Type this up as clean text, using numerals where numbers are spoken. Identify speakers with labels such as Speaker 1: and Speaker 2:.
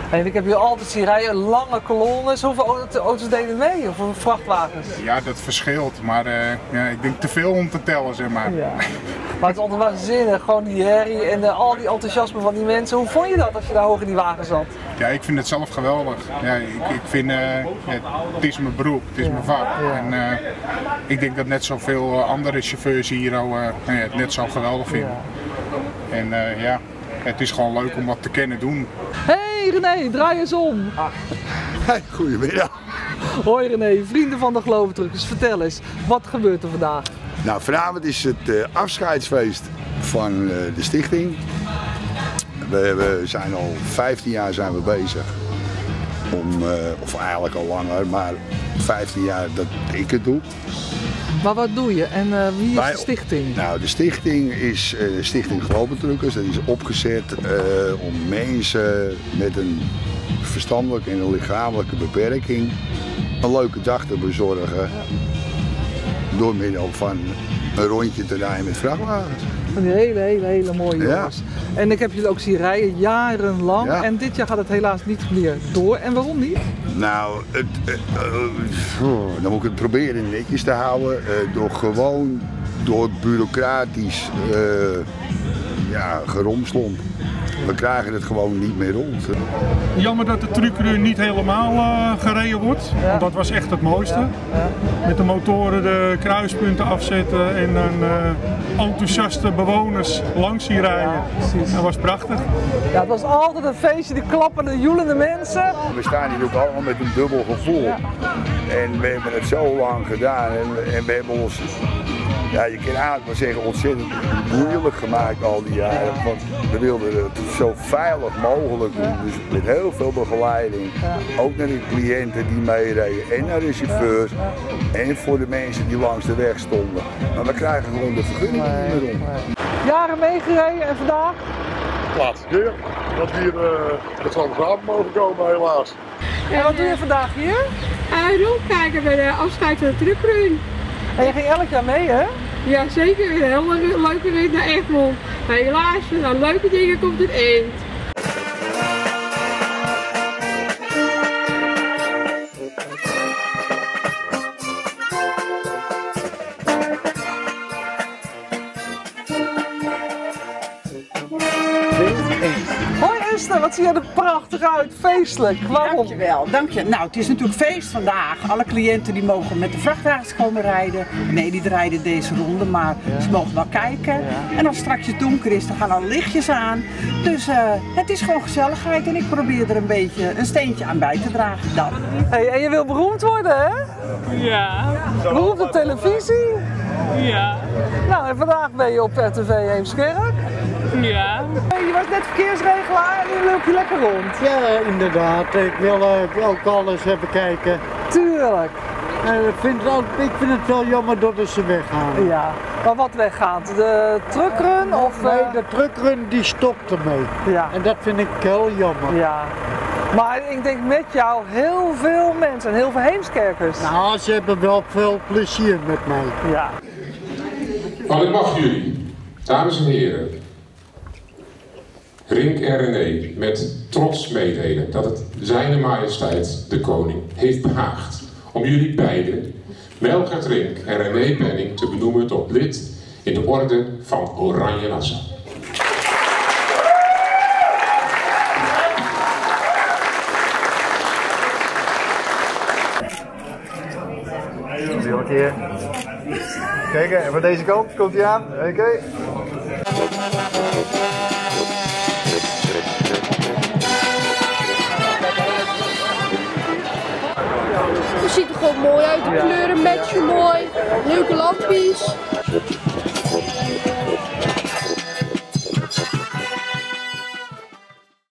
Speaker 1: En ik heb hier altijd zien rijden, lange kolonnes. Hoeveel auto's deden mee? Of vrachtwagens?
Speaker 2: Ja, dat verschilt, maar ja, ik denk te veel om te tellen, zeg maar.
Speaker 1: Ja. Maar het is altijd waanzinnig, gewoon die herrie en al die enthousiasme van die mensen. Hoe vond je dat als je daar hoog in die wagen zat?
Speaker 2: Ja, ik vind het zelf geweldig. Ja, ik vind, het is mijn beroep, het is mijn vak.
Speaker 1: Ja.
Speaker 2: En ik denk dat net zoveel andere chauffeurs hier het net zo geweldig vinden.
Speaker 1: Ja.
Speaker 2: En ja, het is gewoon leuk om wat te kunnen doen.
Speaker 1: Hey René, draai eens om.
Speaker 3: Hey, goedemiddag.
Speaker 1: Hoi René, vrienden van de Geloventruckers, vertel eens, wat gebeurt er vandaag?
Speaker 3: Nou, vanavond is het afscheidsfeest van de stichting. We zijn al 15 jaar bezig. Of eigenlijk al langer, maar 15 jaar dat ik het doe.
Speaker 1: Maar wat doe je en wie is de stichting?
Speaker 3: Nou, de stichting is Stichting Geloventruckers. Dat is opgezet om mensen met een verstandelijke en een lichamelijke beperking een leuke dag te bezorgen. Door middel van een rondje te rijden met vrachtwagens.
Speaker 1: Van die hele mooie jongens. Ja. En ik heb jullie ook zien rijden jarenlang. Ja. En dit jaar gaat het helaas niet meer door. En waarom niet?
Speaker 3: Nou, dan moet ik het proberen netjes te houden. Door bureaucratisch geromslomp. We krijgen het gewoon niet meer rond.
Speaker 4: Jammer dat de trucrun niet helemaal gereden wordt, want dat was echt het mooiste. Ja. Ja. Met de motoren de kruispunten afzetten en dan enthousiaste bewoners langs zien rijden. Ja, dat was prachtig.
Speaker 1: Ja, het was altijd een feestje, die klappende, joelende mensen.
Speaker 3: We staan hier ook allemaal met een dubbel gevoel. Ja. En we hebben het zo lang gedaan en we hebben ons, ja, je kan eigenlijk wel zeggen, ontzettend moeilijk gemaakt al die jaren. Want we wilden het zo veilig mogelijk doen, dus met heel veel begeleiding. Ook naar de cliënten die meereden en naar de chauffeurs en voor de mensen die langs de weg stonden. Maar we krijgen gewoon de vergunning niet meer om.
Speaker 1: Jaren meegereden en vandaag?
Speaker 5: Laatste keer dat we hier met zondagavond mogen komen, helaas.
Speaker 1: En wat doe je vandaag hier?
Speaker 6: Rondkijken bij de afscheid van de trucrun.
Speaker 1: En je ging elk jaar mee, hè?
Speaker 6: Ja, zeker. Een hele leuke rit naar Egmond. Maar helaas, na leuke dingen komt het eind.
Speaker 1: Hoi Esther, wat zie je er prachtig uit, feestelijk. Waarom?
Speaker 7: Dankjewel, dankjewel. Nou, het is natuurlijk feest vandaag. Alle cliënten die mogen met de vrachtwagens komen rijden. Nee, die rijden deze ronde, maar ze mogen wel kijken. Ja. En als straks het donker is, dan gaan alle lichtjes aan. Dus het is gewoon gezelligheid en ik probeer er een beetje een steentje aan bij te dragen. Dan.
Speaker 1: Hey, en je wil beroemd worden, hè?
Speaker 6: Ja.
Speaker 1: Beroemd op televisie?
Speaker 6: Ja.
Speaker 1: Nou, en vandaag ben je op RTV Heemskerk.
Speaker 6: Ja.
Speaker 1: Je was net verkeersregelaar en nu loop je lekker rond.
Speaker 8: Ja, inderdaad. Ik wil ook alles even kijken.
Speaker 1: Tuurlijk.
Speaker 8: Ik vind het wel jammer dat ze weggaan.
Speaker 1: Ja. Maar wat weggaat? De truckrun? Of,
Speaker 8: nee, de truckrun die stopt ermee. Ja. En dat vind ik heel jammer.
Speaker 1: Ja. Maar ik denk met jou heel veel mensen en heel veel Heemskerkers.
Speaker 8: Nou, ze hebben wel veel plezier met mij.
Speaker 1: Ja.
Speaker 9: Maar ik mag jullie, dames en heren, Rink en René met trots meedelen dat het Zijne Majesteit de Koning heeft behaagd om jullie beiden, Melgert Rink en René Penning, te benoemen tot lid in de orde van Oranje Nassau.
Speaker 10: Nog een keer. Kijk, en van deze kant komt hij aan. Oké.
Speaker 6: Het ziet er gewoon mooi uit, de kleuren matchen mooi, leuke lampjes.